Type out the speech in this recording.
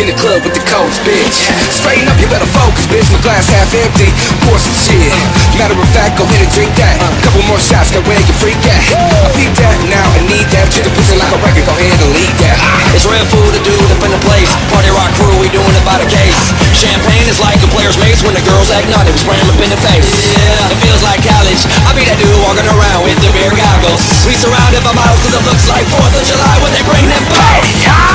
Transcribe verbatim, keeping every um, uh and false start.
in the club with the codes, bitch. Straighten up, you better focus, bitch. My glass half empty, pour some shit. Matter of fact, go ahead and drink that. Couple more shots, got where you freak at. I peep that now, I need that. Treat the pussy like a record, go ahead and lead that. It's Red Food, the dude up in the place. Party rock crew, we doing it by the case. Champagne is like a player's mates when the girls act naughty, we spray 'em up in the face. Yeah, it feels like college. I be that dude walking around with the beer goggles. We surrounded by models cause it looks like fourth of July when they bring them bottles.